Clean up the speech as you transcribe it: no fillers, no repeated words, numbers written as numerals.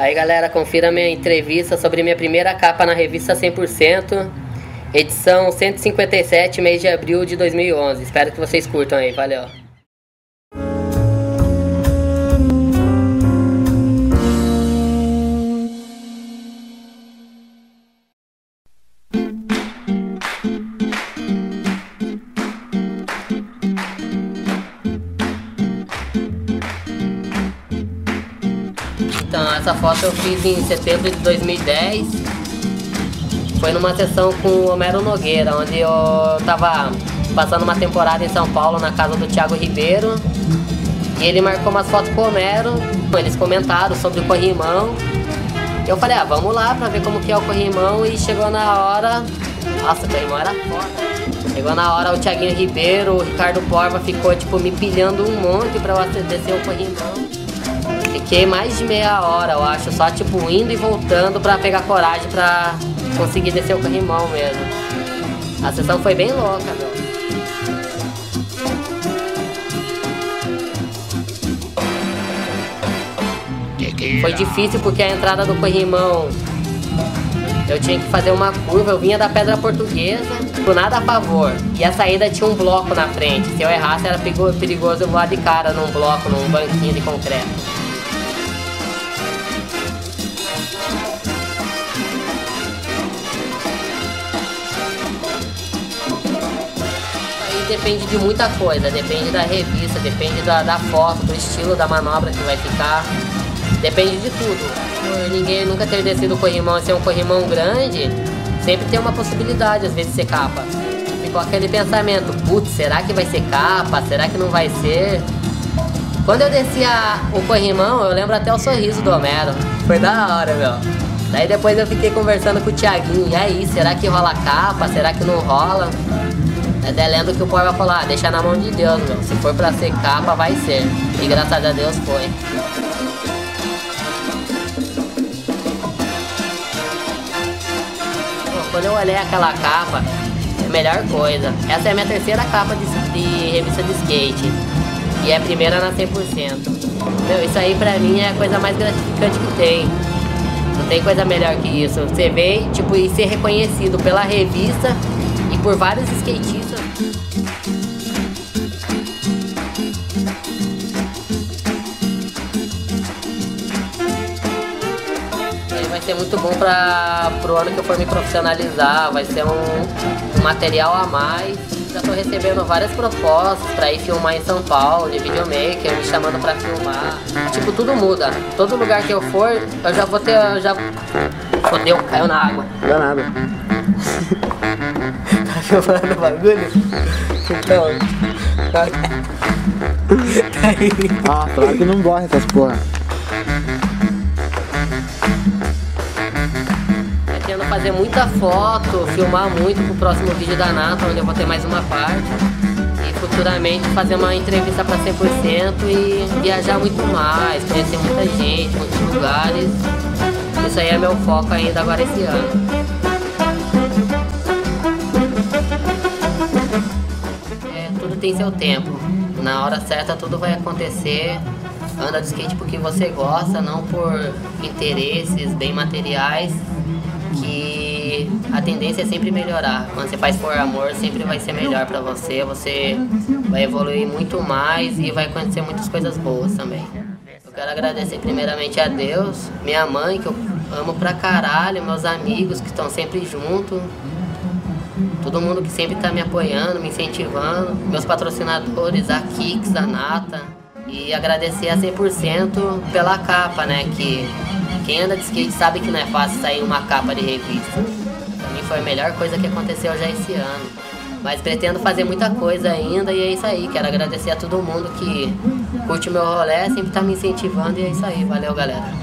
Aí galera, confira minha entrevista sobre minha primeira capa na revista 100%, edição 157, mês de abril de 2011. Espero que vocês curtam aí, valeu! Então, essa foto eu fiz em setembro de 2010. Foi numa sessão com o Homero Nogueira, onde eu tava passando uma temporada em São Paulo, na casa do Thiago Ribeiro. E ele marcou umas fotos com o Homero. Eles comentaram sobre o corrimão. Eu falei, vamos lá pra ver como que é o corrimão. E chegou na hora... Nossa, o corrimão era foda. Chegou na hora, o Thiaguinho Ribeiro, o Ricardo Porva ficou tipo me pilhando um monte pra eu descer o corrimão. Fiquei mais de meia hora, eu acho, só tipo indo e voltando pra pegar coragem pra conseguir descer o corrimão mesmo. A sessão foi bem louca, meu. Foi difícil porque a entrada do corrimão eu tinha que fazer uma curva, eu vinha da Pedra Portuguesa, por nada a favor. E a saída tinha um bloco na frente, se eu errasse era perigoso eu voar de cara num bloco, num banquinho de concreto. Depende de muita coisa, depende da revista, depende da foto, do estilo da manobra que vai ficar, depende de tudo. Por ninguém nunca ter descido o corrimão e ser um corrimão grande, sempre tem uma possibilidade às vezes de ser capa. Ficou aquele pensamento, putz, será que vai ser capa, será que não vai ser? Quando eu descia o corrimão, eu lembro até o sorriso do Homero, foi da hora, meu. Daí depois eu fiquei conversando com o Thiaguinho, e aí, será que rola capa, será que não rola? Até lendo que o Porva falou, deixa na mão de Deus, meu. Se for pra ser capa, vai ser. E graças a Deus foi. Pô, quando eu olhei aquela capa, é a melhor coisa. Essa é a minha terceira capa de revista de skate. E é a primeira na 100%. Meu, isso aí pra mim é a coisa mais gratificante que tem. Não tem coisa melhor que isso. Você vê, tipo, e ser reconhecido pela revista e por vários skatistas. Vai ser muito bom pro ano que eu for me profissionalizar, vai ser um material a mais. Já tô recebendo várias propostas pra ir filmar em São Paulo, de videomaker, me chamando pra filmar. Tipo, tudo muda. Todo lugar que eu for, eu já vou ter... Fodeu, caiu na água. Não dá nada. Tá filmando o bagulho? Então... Claro que não morre essas porra. Pretendo fazer muita foto, filmar muito pro próximo vídeo da Nata, onde eu vou ter mais uma parte. E futuramente fazer uma entrevista pra 100% e viajar muito mais, conhecer muita gente, muitos lugares. Isso aí é meu foco ainda agora esse ano. Tudo tem seu tempo. Na hora certa tudo vai acontecer. Anda de skate porque você gosta, não por interesses bem materiais, que a tendência é sempre melhorar. Quando você faz por amor, sempre vai ser melhor pra você. Você vai evoluir muito mais e vai acontecer muitas coisas boas também. Eu quero agradecer primeiramente a Deus, minha mãe, que eu amo pra caralho, meus amigos que estão sempre junto, todo mundo que sempre tá me apoiando, me incentivando, meus patrocinadores, a Kicks, a Nata. E agradecer a 100% pela capa, né? Que quem anda de skate sabe que não é fácil sair uma capa de revista. Pra mim foi a melhor coisa que aconteceu já esse ano. Mas pretendo fazer muita coisa ainda e é isso aí. Quero agradecer a todo mundo que curte o meu rolê, sempre tá me incentivando e é isso aí. Valeu, galera.